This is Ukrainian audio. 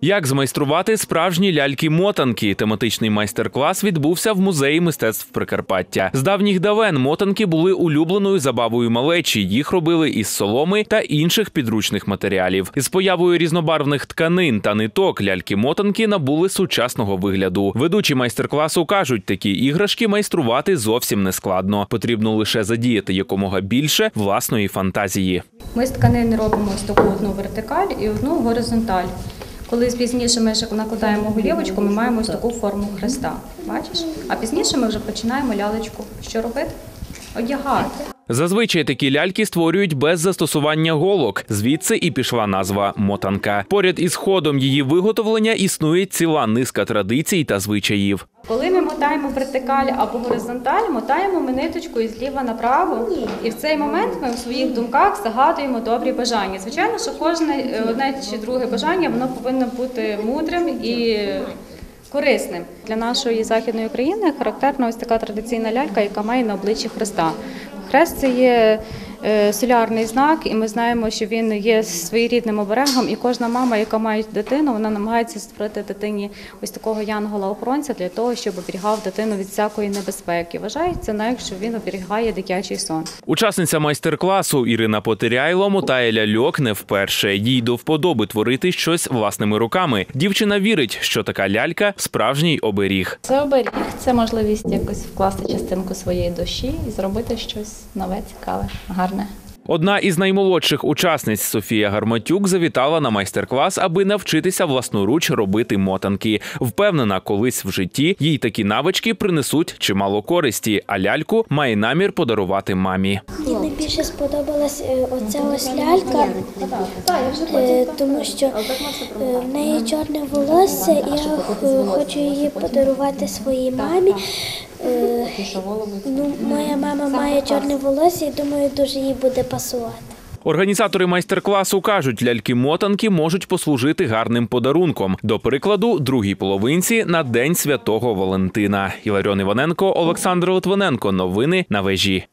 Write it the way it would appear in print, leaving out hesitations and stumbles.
Як змайструвати справжні ляльки-мотанки? Тематичний майстер-клас відбувся в Музеї мистецтв Прикарпаття. З давніх давен мотанки були улюбленою забавою малечі. Їх робили із соломи та інших підручних матеріалів. Із появою різнобарвних тканин та ниток ляльки-мотанки набули сучасного вигляду. Ведучі майстер-класу кажуть, такі іграшки майструвати зовсім не складно. Потрібно лише задіяти якомога більше власної фантазії. Ми з тканини робимо ось таку одну вертикаль і одну горизонталь. Коли пізніше ми накладаємо голівочку, ми маємо ось таку форму хреста. Бачиш? А пізніше ми вже починаємо лялечку. Що робити? Одягати. Зазвичай такі ляльки створюють без застосування голок. Звідси і пішла назва «мотанка». Поряд із ходом її виготовлення існує ціла низка традицій та звичаїв. Коли ми мотаємо вертикаль або горизонталь, мотаємо ми ниточкою зліва направо. І в цей момент ми в своїх думках загадуємо добрі бажання. Звичайно, що кожне одне чи друге бажання, воно повинно бути мудрим і корисним. Для нашої Західної України характерна ось така традиційна лялька, яка має на обличчі хреста. Хрест – це є солярний знак, і ми знаємо, що він є своєрідним оберегом, і кожна мама, яка має дитину, вона намагається створити дитині ось такого янгола-охоронця для того, щоб оберігав дитину від всякої небезпеки. Вважається навіть, що він оберігає дитячий сон. Учасниця майстер-класу Ірина Потиряйло мотає ляльок не вперше. Їй до вподоби творити щось власними руками. Дівчина вірить, що така лялька – справжній оберіг. Це оберіг, це можливість якось вкласти частинку своєї душі і зробити щось нове, цікаве, гарне. Одна із наймолодших учасниць Софія Гарматюк завітала на майстер-клас, аби навчитися власноруч робити мотанки. Впевнена, колись в житті їй такі навички принесуть чимало користі, а ляльку має намір подарувати мамі. Мені найбільше сподобалась оця ось лялька, тому що в неї чорне волосся, і я хочу її подарувати своїй мамі. Моя мама має чорне волосся і думаю, дуже їй буде пасувати. Організатори майстер-класу кажуть, ляльки-мотанки можуть послужити гарним подарунком. До прикладу, другій половинці на День Святого Валентина. Іларіон Іваненко, Олександр Литвиненко. Новини на Вежі.